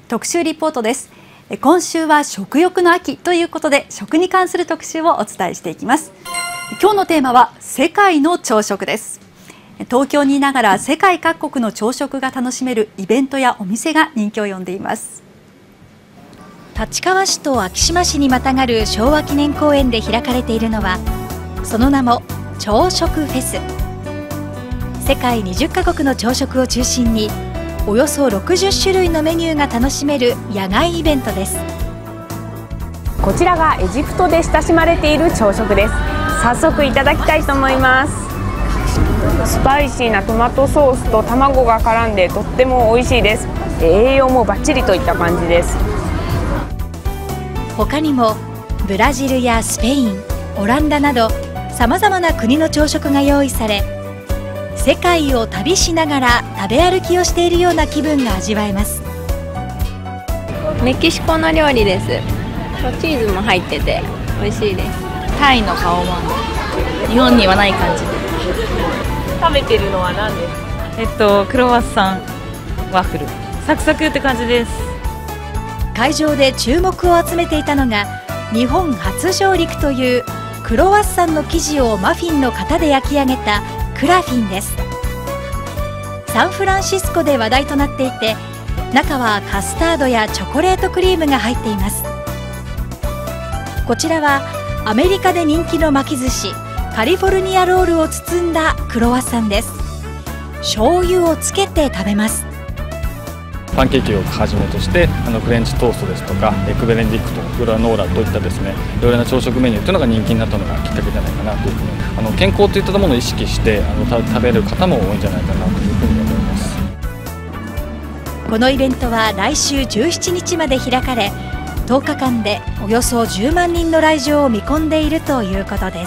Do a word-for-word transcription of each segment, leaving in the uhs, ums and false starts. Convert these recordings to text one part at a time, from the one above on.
特集リポートです。今週は食欲の秋ということで、食に関する特集をお伝えしていきます。今日のテーマは世界の朝食です。東京にいながら世界各国の朝食が楽しめるイベントやお店が人気を呼んでいます。 立川市と昭島市にまたがる昭和記念公園で開かれているのは、その名も朝食フェス。世界にじゅっかこくの朝食を中心におよそろくじゅっしゅるいのメニューが楽しめる野外イベントです。 こちらがエジプトで親しまれている朝食です。早速いただきたいと思います。スパイシーなトマトソースと卵が絡んでとっても美味しいです。栄養もバッチリといった感じです。 他にもブラジルやスペイン、オランダなどさまざまな国の朝食が用意され、世界を旅しながら食べ歩きをしているような気分が味わえます。 メキシコの料理です。チーズも入ってて美味しいです。タイの顔まん、日本にはない感じで。 食べてるのは何ですか？ えっとクロワッサンワッフル、サクサクって感じです。 会場で注目を集めていたのが、日本初上陸というクロワッサンの生地をマフィンの型で焼き上げたクラフィンです。サンフランシスコで話題となっていて、中はカスタードやチョコレートクリームが入っています。こちらはアメリカで人気の巻き寿司カリフォルニアロールを包んだクロワッサンです。醤油をつけて食べます。 パンケーキをはじめとしてあのフレンチトーストですとかエッグベネディクト、グラノーラといったですね、いろいろな朝食メニューというのが人気になったのがきっかけじゃないかなというふうに、あの健康といったものを意識してあの食べる方も多いんじゃないかなというふうに思います。 このイベントは来週じゅうしちにちまで開かれ、とおかかんでおよそじゅうまんにんの来場を見込んでいるということです。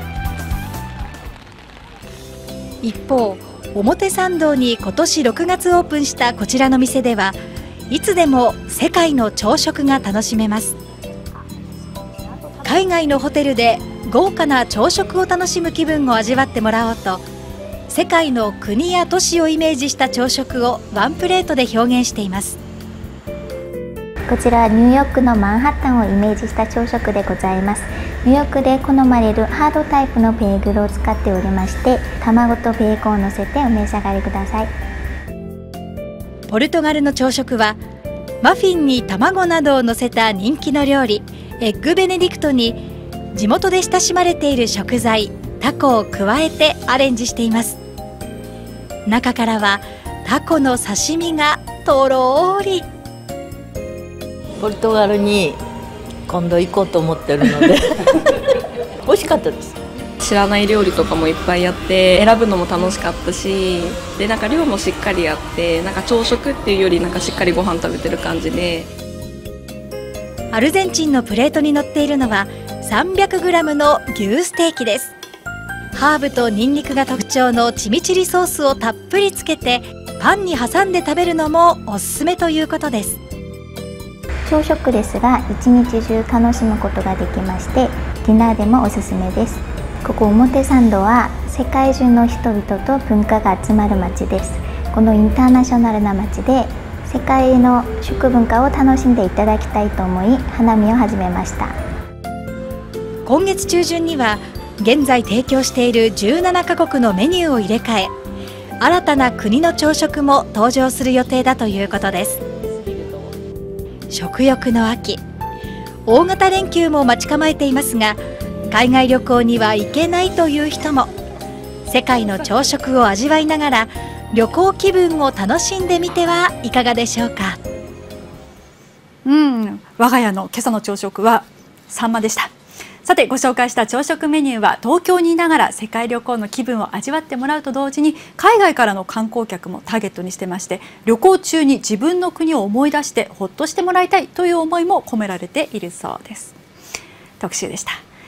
一方、表参道に今年ろくがつオープンしたこちらの店では、いつでも世界の朝食が楽しめます。海外のホテルで豪華な朝食を楽しむ気分を味わってもらおうと、世界の国や都市をイメージした朝食をワンプレートで表現しています。 こちらはニューヨークのマンハッタンをイメージした朝食でございます。ニューヨークで好まれるハードタイプのベーグルを使っておりまして、卵とベーコンを乗せてお召し上がりください。 ポルトガルの朝食はマフィンに卵などを乗せた人気の料理エッグベネディクトに、地元で親しまれている食材タコを加えてアレンジしています。中からはタコの刺身がとろーり。 ポルトガルに今度行こうと思ってるので美味しかったです。 知らない料理とかもいっぱいあって選ぶのも楽しかったし、でなんか量もしっかりあって、なんか朝食っていうよりなんかしっかりご飯食べてる感じで。 アルゼンチンのプレートに乗っているのは さんびゃくグラム の牛ステーキです。ハーブとニンニクが特徴のチミチリソースをたっぷりつけてパンに挟んで食べるのもおすすめということです。 朝食ですが一日中楽しむことができまして、ディナーでもおすすめです。ここ表参道は世界中の人々と文化が集まる街です。このインターナショナルな街で世界の食文化を楽しんでいただきたいと思い、花見を始めました。 今月中旬には現在提供しているじゅうななかこくのメニューを入れ替え、新たな国の朝食も登場する予定だということです。食欲の秋、大型連休も待ち構えていますが、海外旅行には行けないという人も世界の朝食を味わいながら旅行気分を楽しんでみてはいかがでしょうか。 うん、我が家の今朝の朝食はサンマでした。さて、ご紹介した朝食メニューは東京にいながら世界旅行の気分を味わってもらうと同時に、海外からの観光客もターゲットにしてまして、旅行中に自分の国を思い出してほっとしてもらいたいという思いも込められているそうです。特集でした。